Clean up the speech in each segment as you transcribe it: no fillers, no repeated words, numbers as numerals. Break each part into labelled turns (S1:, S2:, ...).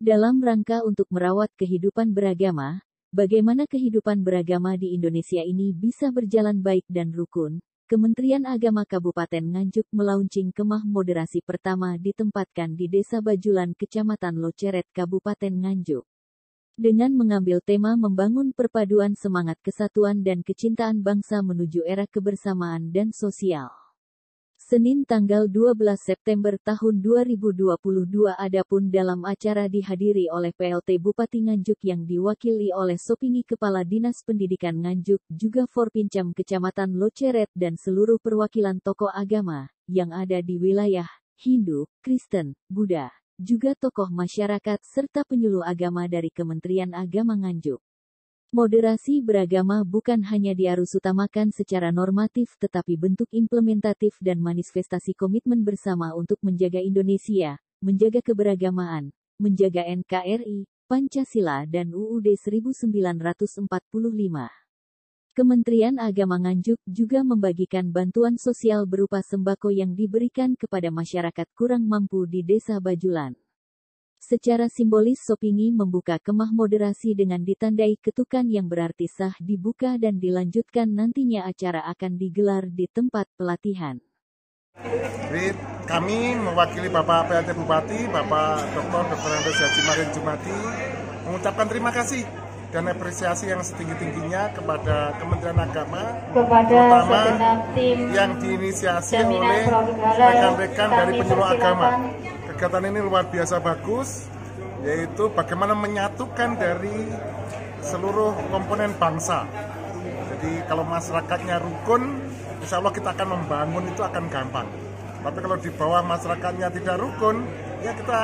S1: Dalam rangka untuk merawat kehidupan beragama, bagaimana kehidupan beragama di Indonesia ini bisa berjalan baik dan rukun, Kementerian Agama Kabupaten Nganjuk melaunching kemah moderasi pertama ditempatkan di Desa Bajulan, Kecamatan Loceret, Kabupaten Nganjuk. Dengan mengambil tema membangun perpaduan semangat kesatuan dan kecintaan bangsa menuju era kebersamaan dan sosial. Senin tanggal 12 September tahun 2022 adapun dalam acara dihadiri oleh PLT Bupati Nganjuk yang diwakili oleh Sopini Kepala Dinas Pendidikan Nganjuk, juga Forpincam Kecamatan Loceret dan seluruh perwakilan tokoh agama yang ada di wilayah Hindu, Kristen, Buddha, juga tokoh masyarakat serta penyuluh agama dari Kementerian Agama Nganjuk. Moderasi beragama bukan hanya diarusutamakan secara normatif tetapi bentuk implementatif dan manifestasi komitmen bersama untuk menjaga Indonesia, menjaga keberagamaan, menjaga NKRI, Pancasila dan UUD 1945. Kementerian Agama Nganjuk juga membagikan bantuan sosial berupa sembako yang diberikan kepada masyarakat kurang mampu di Desa Bajulan. Secara simbolis Sopini membuka kemah moderasi dengan ditandai ketukan yang berarti sah dibuka dan dilanjutkan nantinya acara akan digelar di tempat pelatihan.
S2: Kami mewakili Bapak PLT Bupati, Bapak Dr. Andes Haji Marin Jumadi, mengucapkan terima kasih dan apresiasi yang setinggi-tingginya kepada Kementerian Agama, terutama yang diinisiasi oleh rekan-rekan dari penyuluh agama. Kegiatan ini luar biasa bagus, yaitu bagaimana menyatukan dari seluruh komponen bangsa. Jadi kalau masyarakatnya rukun, insya Allah kita akan membangun itu akan gampang. Tapi kalau di bawah masyarakatnya tidak rukun, ya kita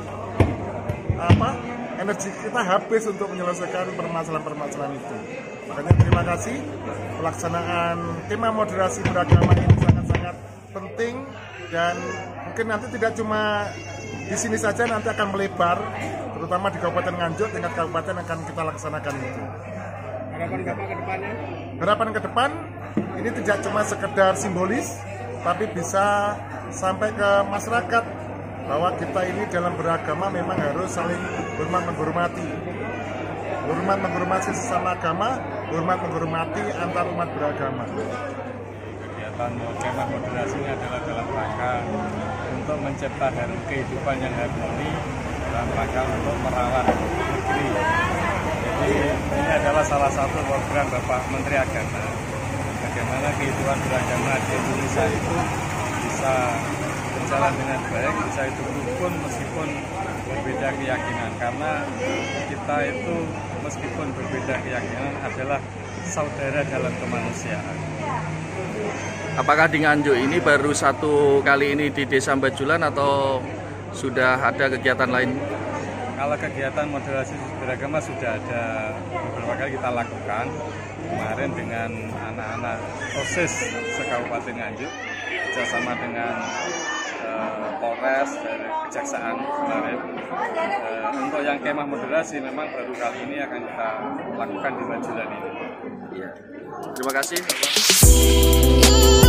S2: energi kita habis untuk menyelesaikan permasalahan-permasalahan itu. Makanya terima kasih, pelaksanaan tema moderasi beragama ini sangat-sangat penting dan mungkin nanti tidak cuma di sini saja, nanti akan melebar, terutama di Kabupaten Nganjuk, tingkat kabupaten akan kita laksanakan itu.
S3: Harapan Bapak ke depannya?
S2: Harapan ke depan, ini tidak cuma sekedar simbolis, tapi bisa sampai ke masyarakat bahwa kita ini dalam beragama memang harus saling hormat menghormati. Hormat menghormati sesama agama, hormat menghormati antar umat beragama.
S3: Kemah moderasi ini adalah dalam rangka untuk mencipta kehidupan yang harmoni, dalam rangka untuk merawat negeri. Jadi ini adalah salah satu program Bapak Menteri Agama, bagaimana kehidupan beragama di Indonesia itu bisa berjalan dengan baik, bisa itu rukun meskipun berbeda keyakinan, karena kita itu meskipun berbeda keyakinan adalah saudara dalam kemanusiaan.
S4: Apakah di Nganjuk ini baru satu kali ini di Desa Bajulan atau sudah ada kegiatan lain?
S3: Kalau kegiatan moderasi beragama sudah ada beberapa kali kita lakukan. Kemarin dengan anak-anak OSIS se-Kabupaten Nganjuk, bersama dengan Polres dari Kejaksaan kemarin. Untuk yang kemah moderasi memang baru kali ini akan kita lakukan di Bajulan ini.
S4: Iya. Terima kasih.